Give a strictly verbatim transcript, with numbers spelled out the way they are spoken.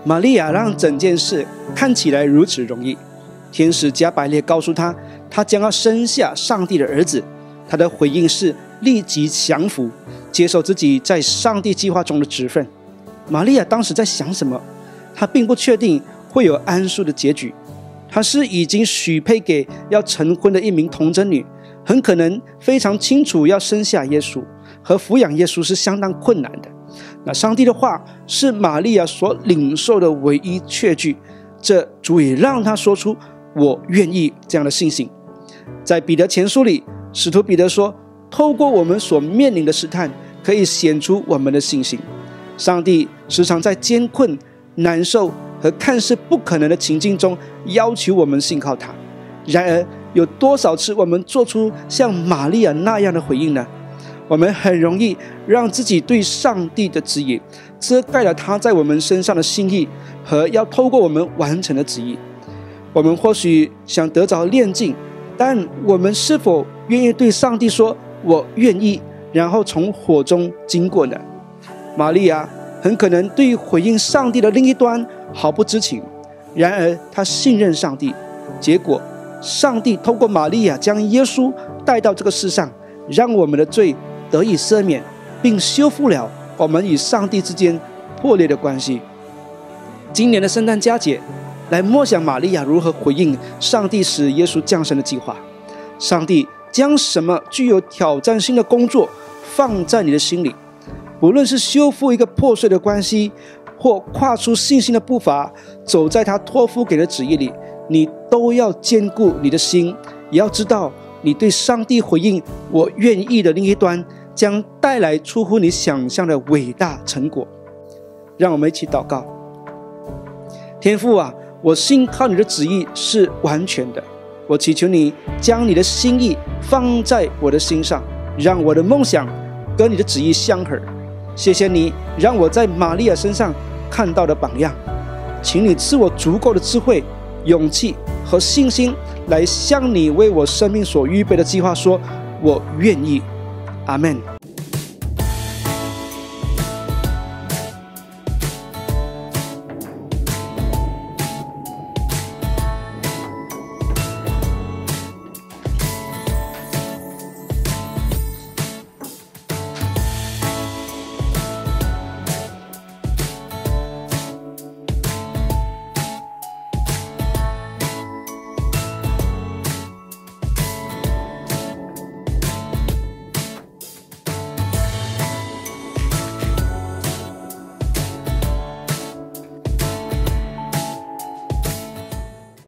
玛利亚让整件事看起来如此容易。天使加百列告诉她，她将要生下上帝的儿子。她的回应是立即降服，接受自己在上帝计划中的职分。玛利亚当时在想什么？她并不确定会有安舒的结局。她是已经许配给要成婚的一名童贞女，很可能非常清楚要生下耶稣和抚养耶稣是相当困难的。那上帝的话是玛利亚所领受的唯一确据，这足以让她说出我愿意这样的信心。在彼得前书里，使徒彼得说，透过我们所面临的试探，可以显出我们的信心。上帝时常在艰困、难受和看似不可能的情境中要求我们信靠他。然而有多少次我们做出像玛利亚那样的回应呢？我们很容易让自己对上帝的指引遮盖了他在我们身上的心意和要透过我们完成的旨意。我们或许想得着炼净，但我们是否愿意对上帝说我愿意，然后从火中经过呢？玛利亚很可能对回应上帝的另一端毫不知情，然而她信任上帝，结果上帝透过玛利亚将耶稣带到这个世上，让我们的罪得以赦免，并修复了我们与上帝之间破裂的关系。今年的圣诞佳节，来默想玛利亚如何回应上帝使耶稣降生的计划。上帝将什么具有挑战性的工作放在你的心里，不论是修复一个破碎的关系，或跨出信心的步伐，走在他托付给的旨意里，你都要坚固你的心，也要知道你对上帝回应我愿意的另一端，将带来出乎你想象的伟大成果。让我们一起祷告。天父啊，我信靠你的旨意是完全的，我祈求你将你的心意放在我的心上，让我的梦想跟你的旨意相合。谢谢你让我在玛利亚身上看到的榜样，请你赐我足够的智慧、勇气和信心，来向你为我生命所预备的计划说我愿意。阿们。